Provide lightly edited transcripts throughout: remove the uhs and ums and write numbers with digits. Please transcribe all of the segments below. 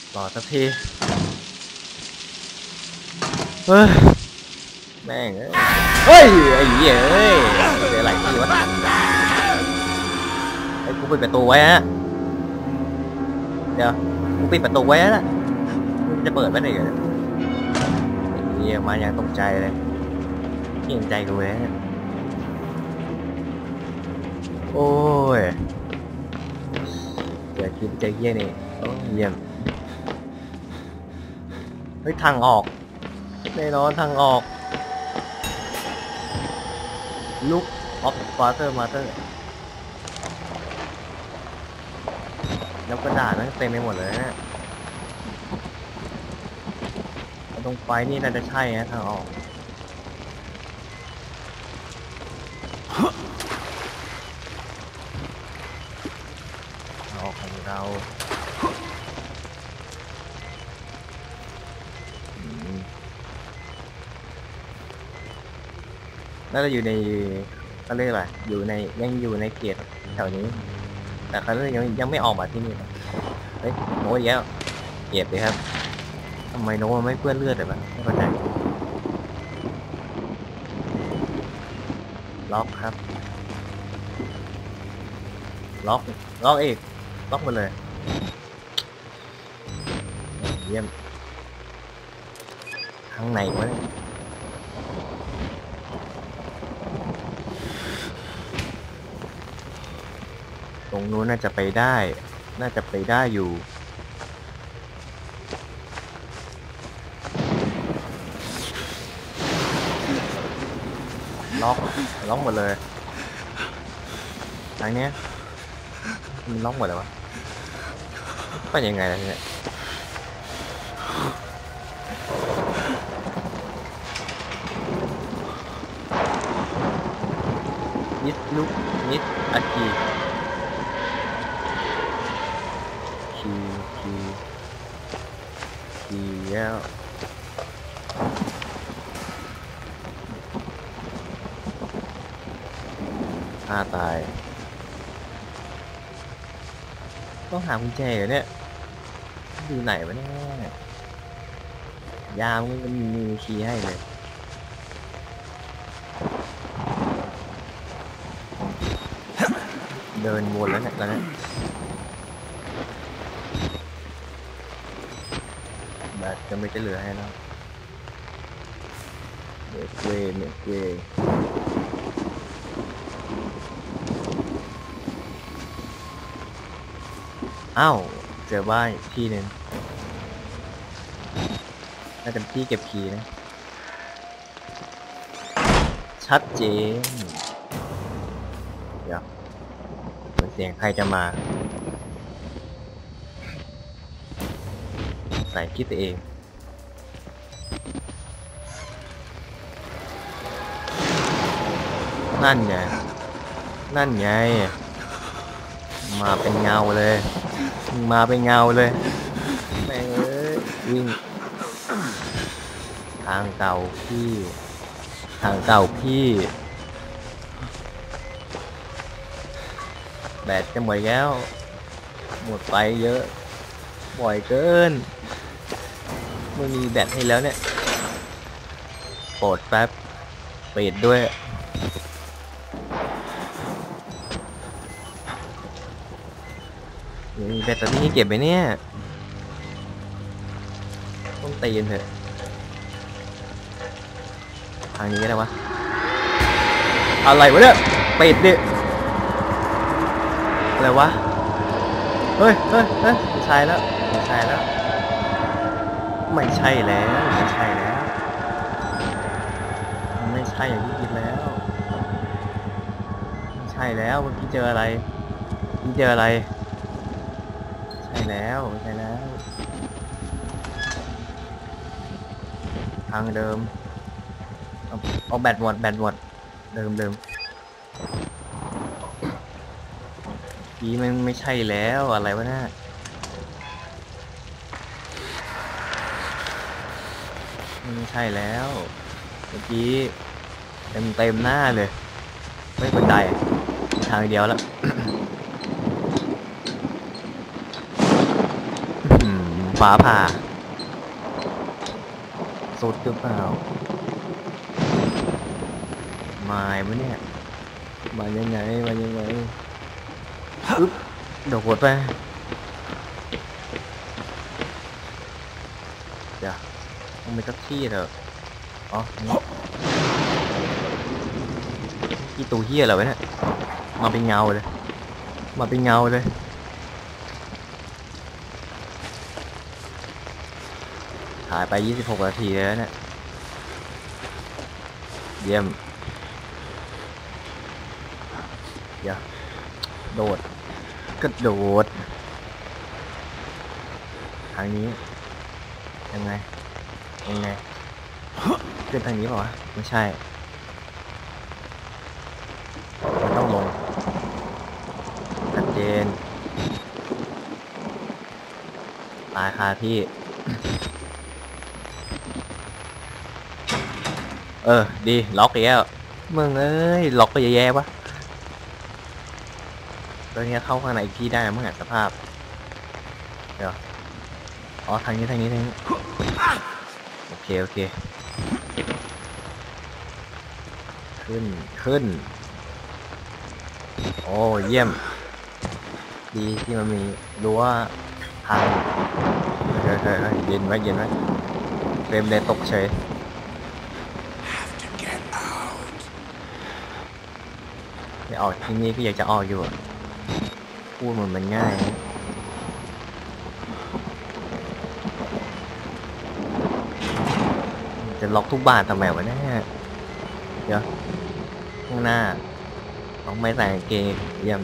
รอสักทีเฮ้ยแม่งเฮ้ยไอ้เหี้ยเฮ้ยเดี๋ยวอะไรที่วะไอ้กูปิดประตูไว้ฮะเดี๋ยวกูปิดประตูไว้นะมันจะเปิดไม่ได้เหรอไอ้เหี้ยมาอย่างตกใจเลยเกรงใจกูเลยโอ้ยเจอคิดเจอเหี้ยนี่โอ้เยี่ยมเฮ้ยทางออกแน่นอนทางออกลุกออฟฟาเตอร์มาเตอร์แล้วกระดาษนั้นเต็มไปหมดเลยนะตรงไฟนี่น่าจะใช่นะทางออกของเราน่าจะอยู่ในเขาเรียกอะไรอยู่ในยังอยู่ในเขตแถวนี้แต่เขายังไม่ออกมาที่นี่เฮ้ยโน้ตแล้วเก็บเลยครับทำไมโน้ตไม่เปื้อนเลือดเลยวะไม่เข้าใจล็อกครับล็อกอีกล็อกหมดเลยเยี่ยมข้างในวะเนี่ยตรงนู้นน่าจะไปได้อยู่ล็อกหมดเลยทางเนี้ยมันล็อกหมดเลยวะเป็นยังไงล่ะเนี่ยนิดลุกนิดอากีคีแล้วตายต้องหากุญแจเหรอเนี่ยอยู่ไหนวะเนี่ยยามมันมีคีย์ให้เลยเดินวนแล้วเนี่ยแบบจะไม่จะเหลือให้แล้วเมกเวอ้าวเจอบ้านที่หนึ่งน่าจะที่เก็บคีย์นะชัดเจนเดี๋ยวเสียงใครจะมาใส่คิดตัวเองนั่นไงมาเป็นเงาเลยแม่งวิ่งทางเก่าพี่แบตจะหมดแล้วหมดไปเยอะบ่อยเกินไม่มีแบตให้แล้วเนี่ยโปรดแป๊บปิดด้วยมีแบตเตอรี่ให้เก็บไปเนี่ยต้องตีนเถอะทางนี้ก็ได้วะอะไรวะเนี่ยปิดดิอะไรวะเฮ้ยไม่ใช่แล้วไม่ใช่แล้วไม่ใช่อย่างที่คิดแล้วไม่ใช่แล้วเมื่อกี้เจออะไรใช่แล้วทางเดิมเอาแบตหมดเดิมพี่มันไม่ใช่แล้วอะไรวะเนี่ยไม่ใช่แล้วเมื่อกี้เต็มหน้าเลยไม่บันไดทางเดียวแล้วฟ้าผ่าสุดหรือเปล่ามาวะเนี่ยมายังไงอึ๊บโดดไปเดี๋ยวต้องไปสักที่เถอะอ๋อที่ตัวเหี้ยเหรอวะเนี่ยมาเป็นเงาเลยถ่ายไป26 นาทีแล้วเนี่ยเยี่ยมเดี๋ยวโดดกระโดดทางนี้ยังไงขึ้นทางนี้เปล่าวะไม่ใช่มันต้องลงชัดเจนตายคาที่ดีล็อกอีกแล้วมึงเอ้ยล็อกไปแย่ๆวะตัวนี้เข้าข้างในอีกที่ได้มึงอ่ะสภาพเดี๋ยวอ๋อทางนี้โอเคขึ้นโอ้เยี่ยมดีที่มันมีรั้วทางเย็นไว้เฟรมเลยตกเฉยไม่ออกที่นี่ก็อยากจะออกอยู่พูดเหมือนมันง่ายจะล็อกทุกบ้านทำไมวะเนี่ยเดี๋ยวข้างหน้าต้องไม่ใส่กางเกงเยี่ยม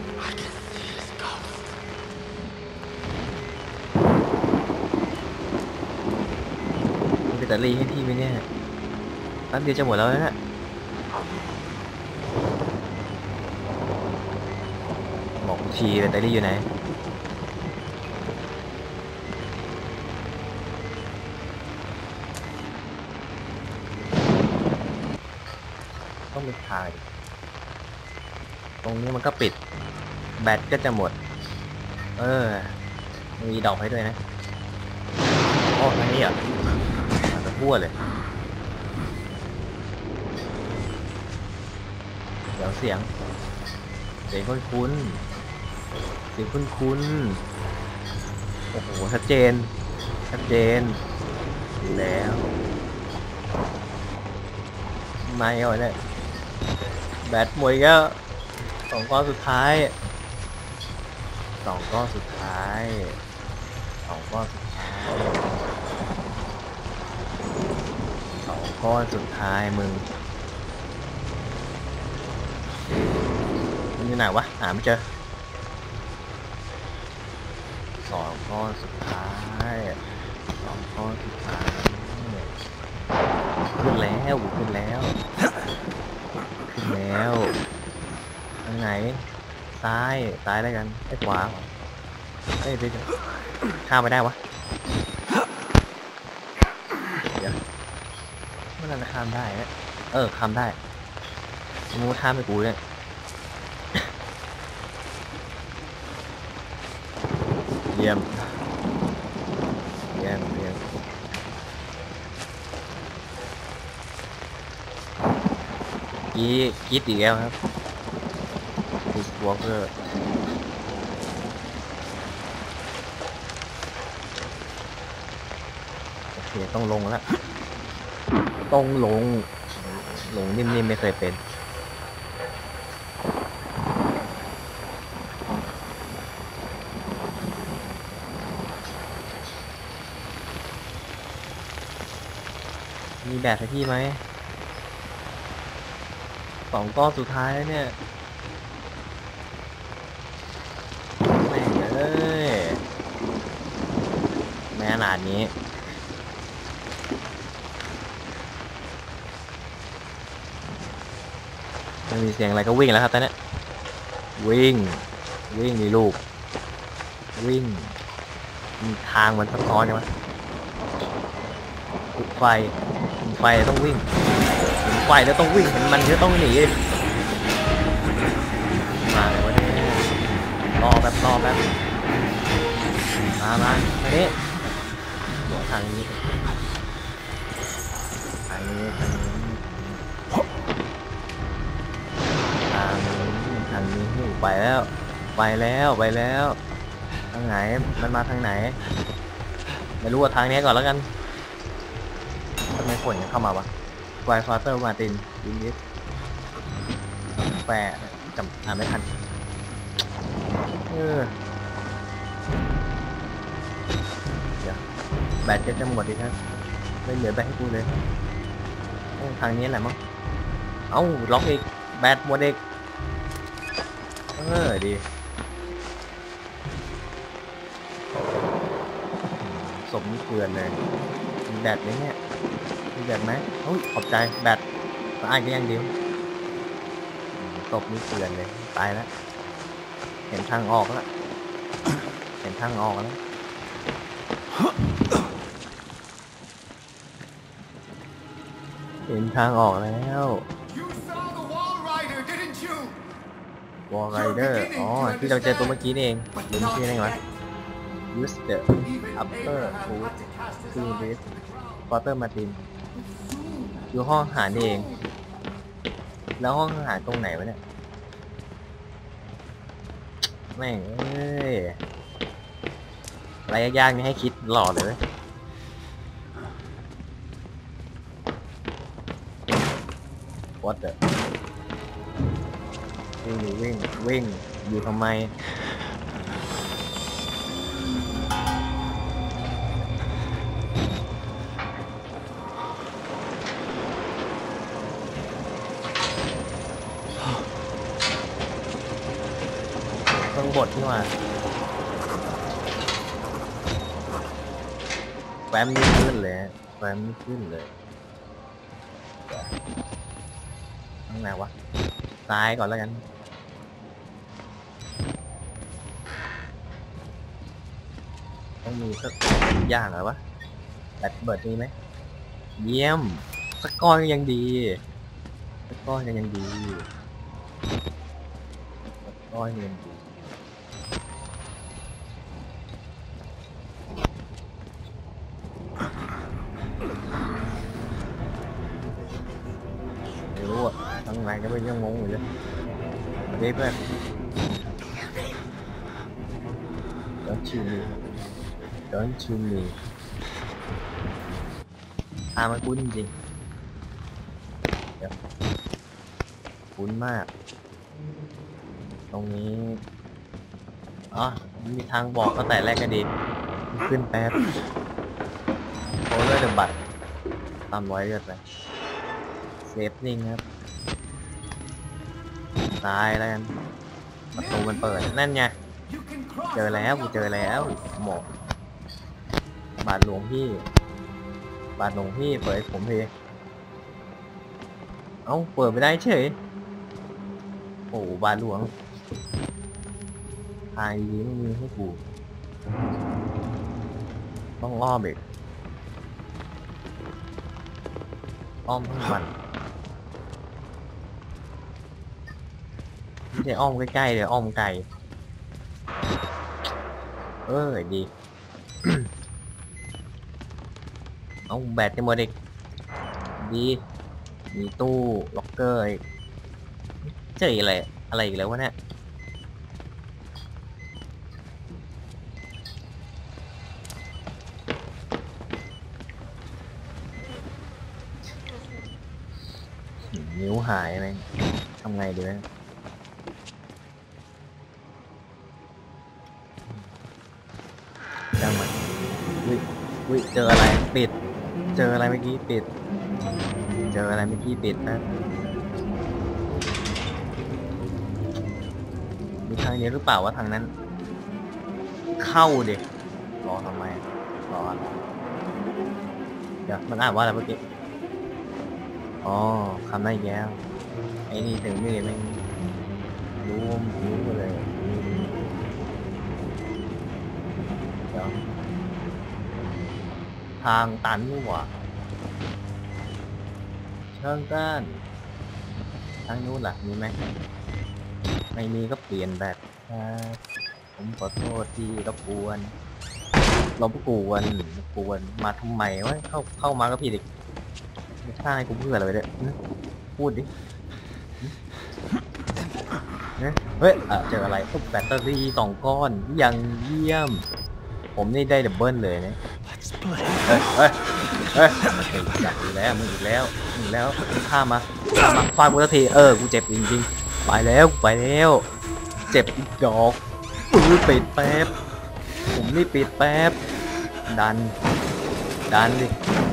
มีแบตเตอรี่ให้พี่ไหมเนี่ยแป๊บเดียวจะหมดแล้วนะบอกทีแบตเตอรี่อยู่ไหนต้องมีทางตรงนี้มันก็ปิดแบตก็จะหมดมีดอกให้ด้วยนะโอ้ทางนี้อ่ะมันจะพั่วเลยเดี๋ยวเสียงคุ้นโอ้โหชัดเจนแล้วไม่เอาเนี่ยแบตหมดก็2 ก้อนสุดท้าย2 ก้อนสุดท้าย2 ก้อนสุดท้ายมึงอยู่ไหนวะหาไม่เจอ2 ก้อนสุดท้ายขึ้นแล้วทางไหนซ้ายแล้วกันไอ้ขวาเดี๋ยวข้ามไปได้วะเดี๋ยวมันน่าจะข้ามได้นะข้ามได้มึงข้ามไปกูเนี่ยเยี่ยมคิดอีกแล้วครับวอล์กเกอร์โอเคต้องลงแล้วลงนิ่มๆไม่เคยเป็นมีแบบให้พี่ไหม2 ก้อนสุดท้ายแล้วเนี่ยแม่ขนาดนี้ไม่มีเสียงอะไรก็วิ่งแล้วครับตอนนี้วิ่งนี่ลูกวิ่งมีทางมันซับซ้อนใช่ไหมไฟต้องวิ่งไฟแล้วต้องวิ่งเห็นมันก็ต้องหนีมาเลยวะเนี่ยรอแป๊บมาดิหัวทางนี้ทางนี้ทางนี้ทางนี้ไปแล้วไปแล้วไปแล้วทางไหนมันมาทางไหนไม่รู้ว่าทางนี้ก่อนแล้วกันทำไมฝนยังเข้ามาวะไวฟาเตอร์มาตินยินดีแปะจำอ่านไม่ทันเดี๋ยวแบตจะหมดอีกครับไม่เหลือแบตให้กูเลยทางนี้แหละมั้งเอ้าล็อกอีกแบตหมดอีกดีสมเกินเลยมีแบตไหมเนี่ยมีแบตไหมโอ้ยขอบใจแบตสะอาดก็ยังดีตบนี่เกินเลยตายแล้วเห็นทางออกแล้วเห็นทางออกแล้วเห็นทางออกแล้ววอลไรเดอร์อ๋อที่เราเจอตัวเมื่อกี้นี่เองดูชื่ออะไรวะ Use the upper foot to this Porter Martin อยู่ห้องอาหารนี่เองแล้วห้องอาหารตรงไหนวะเนี่ยแม่งอะไรยากๆนี่ให้คิดหล่อเลยWhat the วิ่งอยู่ทำไมเครื่องบดนี่ว่าแฟ้มนี่ขึ้นเลยแฟ้มนี่ขึ้นเลยทางไหนวะซ้ายก่อนแล้วกันต้องมีสักอย่างเหรอวะแบตเบิดมีไหมเยี่ยมสักก้อนก็ยังดีสักก้อนก็ยังดีสักก้อนก็ยังดีไม่รู้อ่ะทางไหนก็ไม่ยังงงอยู่เลยมาดิเพื่อนDon't you me Don't you me มันคุ้นจริงคุ้นมากตรงนี้มีทางบอกตั้งแต่แรกก็ดีขึ้นแป๊บโอ้ยเดือดบัตรตามไว้เลือดไปเซฟนิ่งครับตายแล้วกันประตูมันเปิดนั่นไงเจอแล้วกูเจอแล้วหมอกบาทหลวงพี่เปิดผมทีเอ้าเปิดไม่ได้เฉยโอ้บาทหลวงทางดีไม่มีให้กูต้องอ้อมอีกอ้อมทั้งวันไม่ใช่อ้อมใกล้ๆเดี๋ยวอ้อมไกลดี เอาแบตจะหมดอีกดีมีตู้ล็อกเกอร์อีกเจออะไรอีกแล้ววะเนี่ยนิ้วหายไหมทำไงดีวะจังมันวิเจออะไรปิดเจออะไรเมื่อกี้ปิดเจออะไรเมื่อกี้ปิดนะมีทางนี้หรือเปล่าวะทางนั้นเข้าดิรอทำไมรอเดี๋ยวมันอ่านว่าอะไรเมื่อกี้คำได้แย้วไอ้นี่ถึงนี่ไม่รู้เลยเดี๋ยวทางตันนี่หว่าเชิงกันทางนู้นล่ะมีไหมไม่มีก็เปลี่ยนแบบผมขอโทษที่รบกวนเรากวนกวนมาทำไมวะเข้ามาก็ผิดอีกสร้างให้กูเพื่ออะไรเนี่ยพูดดิเฮ้ยเจออะไรแบตเตอรี่2 ก้อนยังเยี่ยมผมนี่ได้ดับเบิลเลยนะเฮ้ยจับอีกแล้วมึงอีกแล้วข้ามาฟาดกูสักทีกูเจ็บจริงๆไปแล้วเจ็บอีกดอกปิดแป๊บผมนี่ปิดแป๊บดันดิ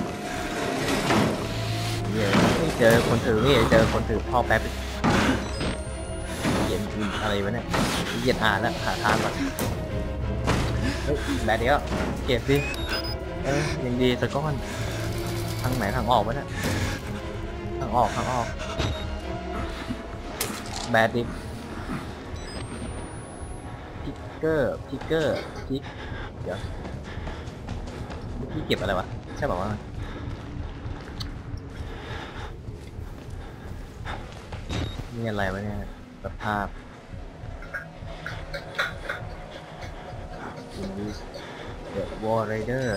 เจอคนถือท่อแป๊บเย็นอะไรวะเนี่ยเย็นแล้วหาทางก่อนแบบเดียวเก็บดิยังดีสักก้อนทางไหนทางออกวะเนี่ยทางออกแบดดิพิกเกอร์เดี๋ยวพี่เก็บอะไรวะใช่ป่าวว่านี่อะไรวะเนี่ยสภาพเดอะวอร์ไรเดอร์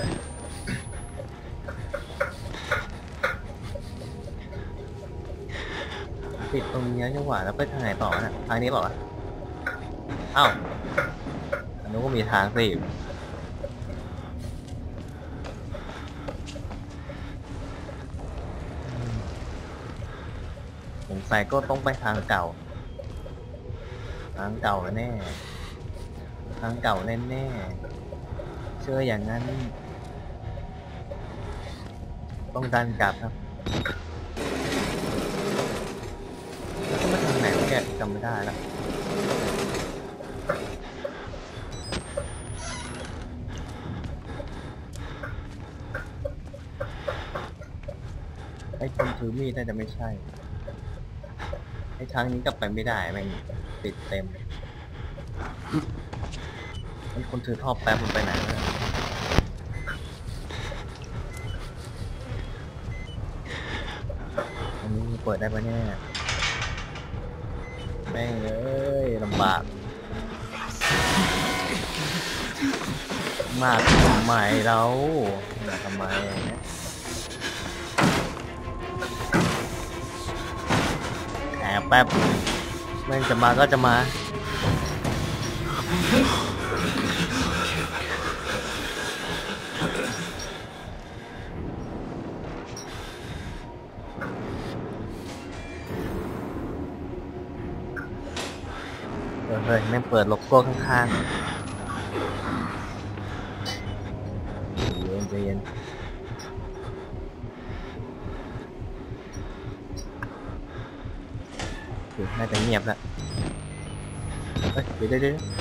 ติดตรงนี้จังหวะแล้วไปทางไหนต่อนะทางนี้เปล่าวะอ้าวอันนู้นก็มีทางสิสงสัยก็ต้องไปทางเก่าแน่เชื่ออย่างนั้นต้องดันกลับครับแล้วก็มาทางไหนวะแกจำไม่ได้แล้วไอ้คนถือมีดน่าจะไม่ใช่ไอ้ทางนี้กลับไปไม่ได้แม่งติดเต็มไอ้คนถือท่อแป๊บมันไปไหนแล้วอันนี้เปิดได้ปะเนี่ยแม่งเอ้ยลำบากมากทำไมเราทำไมเนี่ยแป๊บแม่งจะมาก็จะมาเฮ้ยแม่งเปิดโลโก้ข้างๆใจเย็นน่าจะเงียบแล้วเดี๋ยว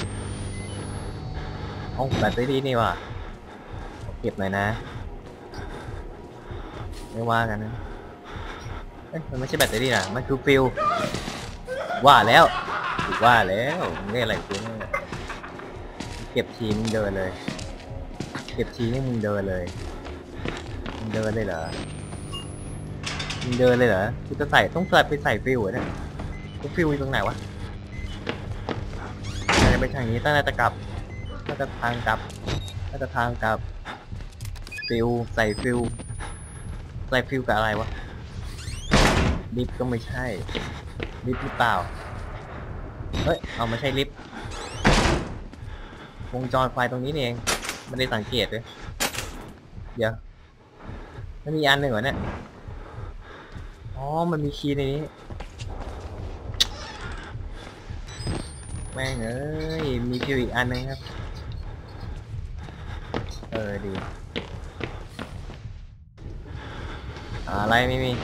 แบตเตอรี่นี่ว่ะเก็บหน่อยนะไม่ว่ากันนะมันไม่ใช่แบตเตอรี่นะมันคือฟิลว่าแล้วนี่อะไรกูเนี่ยเก็บทีมึงเดินเลยนี่มึงเดินเลยเหรอกูจะต้องไปใส่ฟิลเหรอเนี่ยฟิลอยู่ตรงไหนวะจะไปทางนี้น่าจะกลับน่าจะทางกลับฟิลใส่ฟิลกับอะไรวะลิฟต์ก็ไม่ใช่ลิฟต์หรือเปล่าเฮ้ยเอาไม่ใช่ลิฟต์วงจรไฟตรงนี้เองไม่ได้สังเกตเลยเดี๋ยวมันมีอันหนึ่งเหรอเนี่ยมันมีคีย์ในนี้แม่งเอ้ยมีฟิวอีกอันนึงครับดีอะไรไม่มี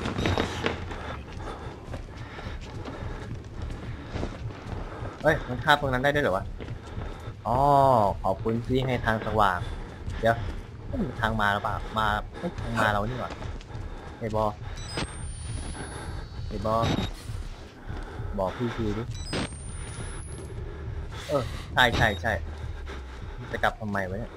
เฮ้ยมันฆ่าพวกนั้นได้ด้วยเหรอวะขอบคุณที่ให้ทางสว่างเดี๋ยวทางมาหรือเปล่าไม่ทางมาเรานี่หว่าไอ้บอบอกพี่ทีดิใช่จะกลับทำไมวะเนี่ย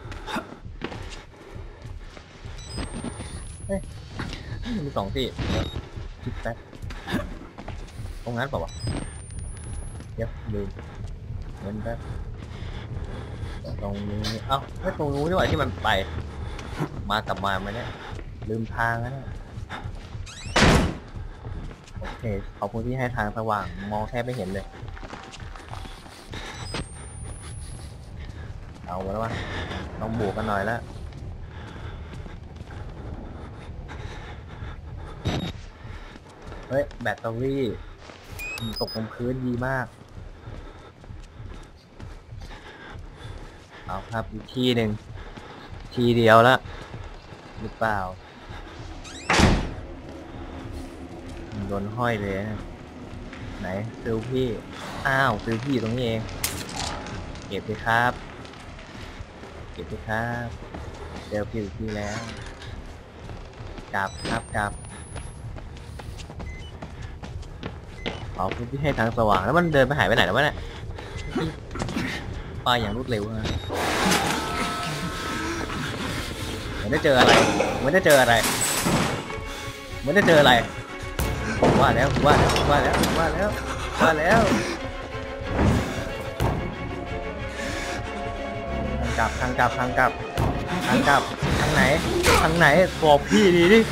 มี2 ที่คิดแป๊บตรงนั้นเปล่าวะเดี๋ยวลืมเงินแป๊บตรงนี้เอ้าไม่ตรงนู้นนี่หว่าที่มันไปกลับมาไหมเนี่ยลืมทางแล้วเนี่ยโอเคขอบคุณที่ให้ทางสว่างมองแทบไม่เห็นเลยเอาแล้ววะต้องบวกกันหน่อยแล้วเฮ้ยแบตเตอรี่ตกลงพื้นดีมากเอาครับอีกทีหนึ่งทีเดียวละหรือเปล่าโดนห้อยเลยนะไหนฟิลพี่อ้าวฟิลพี่อยู่ตรงนี้เองเก็บเลยครับเก็บเลยครับเจอฟิลพี่แล้วกลับครับกลับขอบคุณที่ให้ทางสว่างแล้วมันเดินไปหายไปไหนแล้ววะเนี่ยไปอย่างรวดเร็วนะเหมือนได้เจออะไรเหมือนได้เจออะไรเหมือนได้เจออะไรว่าแล้วว่าแล้วว่าแล้วว่าแล้วว่าแล้วทางกลับทางกลับทางกลับทางไหนทางไหนบอกพี่ดีดิ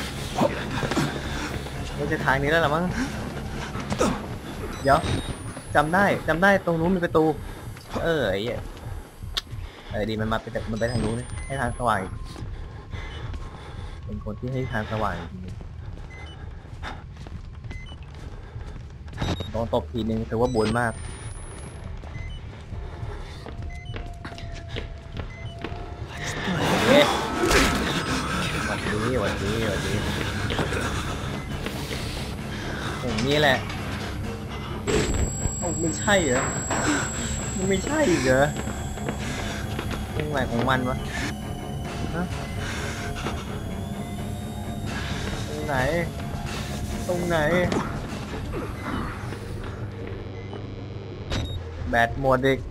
ไม่ใช่ทางนี้แล้วหรอมั้งเดี๋ยวจำได้ตรงนู้นมีประตูไอ้เหี้ยดีมันไปทางนู้นให้ทางสว่างเป็นคนที่ให้ทางสว่างจริงโดนตบทีนึงถือว่าบุญมากวันนี้อย่างนี้แหละไม่ใช่เหรอมันไม่ใช่เหรอตรงไหนของมันวะฮะตรงไหนแบตหมดอีก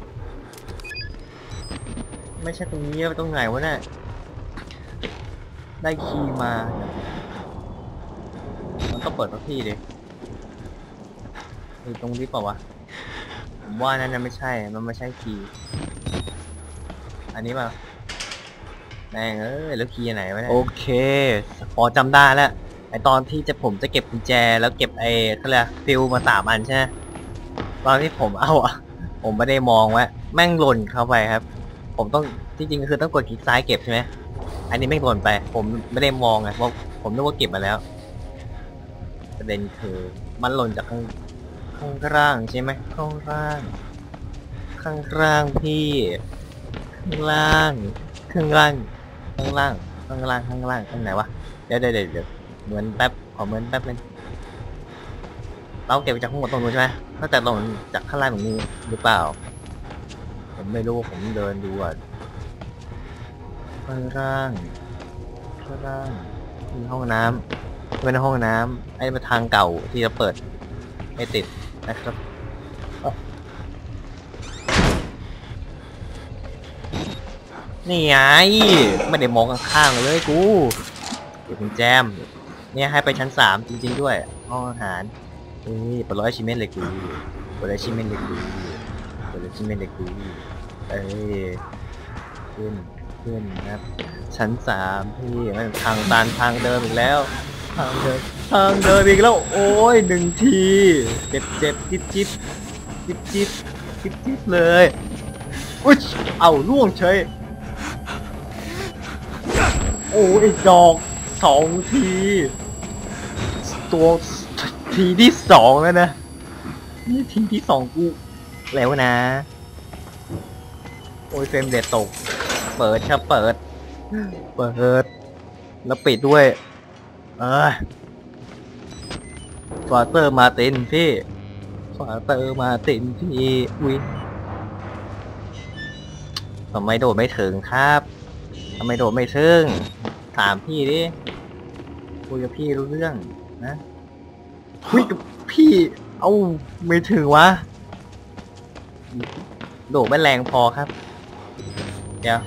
ไม่ใช่ตรงนี้ตรงไหนวะเนี่ยได้คีย์มามันต้องเปิดทุกที่ดิตรงนี้เปล่าวะผมว่านั่นไม่ใช่มันไม่ใช่คีย์อันนี้ป่ะแม่งแล้วคีย์ไหนวะเนี่ยโอเคพอจำได้แล้วไอตอนที่ผมจะเก็บกุญแจแล้วเก็บเขาเรียกฟิลมา3 อันใช่ไหมตอนที่ผมเอาผมไม่ได้มองว่าแม่งหล่นเข้าไปครับผมต้องที่จริงคือต้องกดคลิกซ้ายเก็บใช่ไหมอันนี้ไม่หล่นไปผมไม่ได้มองไงเพราะผมนึกว่าเก็บมาแล้วประเด็นคือมันหล่นจากข้างล่างใช่ไหมข้างล่างพี่ข้างล่างข้างไหนวะเดี๋ยวเหมือนแป๊บขอเหมือนแป๊บนึงเราเก็บจากข้างบนตรงนู้นใช่ไหมถ้าแต่ลงจากข้างล่างตรงนี้หรือเปล่าผมไม่รู้ผมเดินดูอ่ะข้างล่างมีห้องน้ำเป็นห้องน้ำไอ้มาทางเก่าที่จะเปิดไม่ติดนะครับนี่ไงไม่ได้มองข้างๆเลยกูเดี๋ยวคุณแจมเนี่ยให้ไปชั้น3จริงๆด้วยห้องอาหารปลด100 ชิ้นเลยกูปลด100 ชิ้นเลยกูขึ้นครับชั้น3พี่มันทางตันทางเดิมอีกแล้วทางเดิมอีกแล้วโอ้ย1 ทีเจ็บจิ๊บเลยอุ๊ยเอาล่วงเฉยโอ้ยดอก2 ทีตัวทีที่2แล้วนะนี่ทีที่2กูแล้วนะโอ้ยเฟรมเรทตกเปิดแล้วปิดด้วยฟาเตอร์มาตินพี่อุ้ยทำไมโดดไม่ถึงครับทำไมโดดไม่ถึงถามพี่ดิคุยกับพี่รู้เรื่องนะคุยกับพี่เอาไม่ถึงวะโดดไม่แรงพอครับเดี๋ยว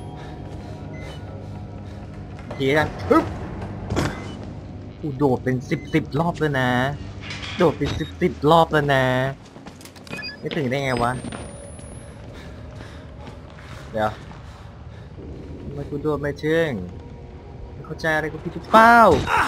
ทีกันปึ๊บกูโดดเป็น10 รอบแล้วนะโดดเป็น10 รอบแล้วนะไม่ถึงได้ไงวะเดี๋ยวทำไมกูโดนไม่เชิงไม่เข้าใจอะไรกูพี่ทุกเป้า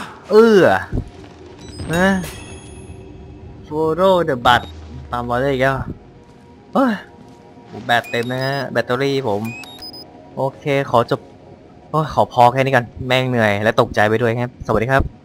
นะโฟโรเดอะบัตตามมาได้อีกแล้วเฮ้ยแบตเต็มนะฮะแบตเตอรี่ผมโอเคขอจบโอ้ยขอพอแค่นี้กันแม่งเหนื่อยและตกใจไปด้วยครับสวัสดีครับ